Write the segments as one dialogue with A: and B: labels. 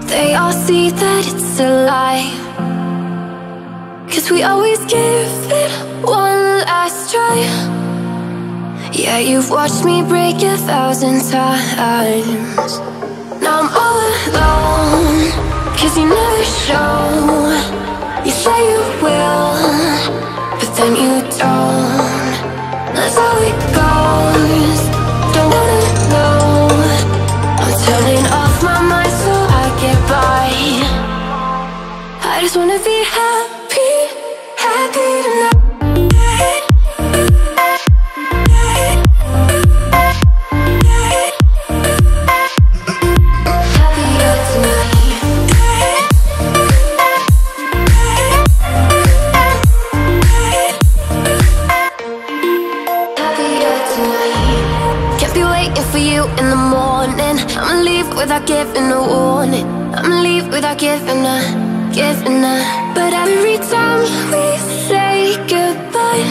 A: They all see that it's a lie, 'cause we always give it one last try. Yeah, you've watched me break 1,000 times. Now I'm all alone, 'cause you never show. You say you will, but then you don't. That's how it goes. Don't wanna know. I'm turning off my mind so I get by. I just wanna be happy, happy tonight. In the morning, I'ma leave without giving a warning. I'ma leave without giving a. But every time we say goodbye,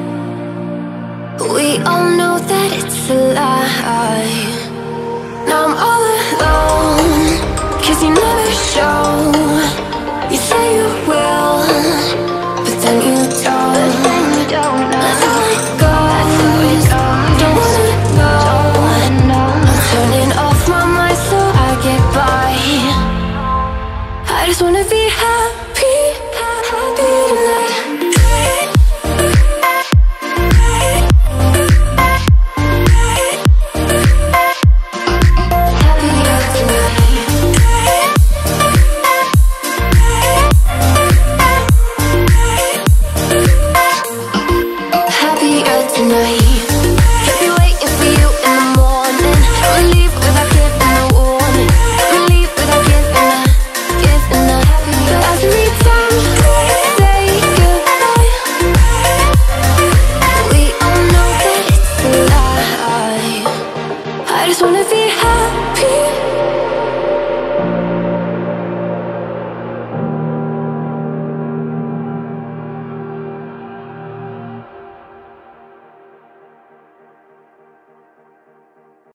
A: we all know that it's a lie. Now I'm all alone, 'cause you never show. You say you will, but then you don't. That's how it goes. Don't wanna know. Turning off my mind so I get by. I just wanna be happy.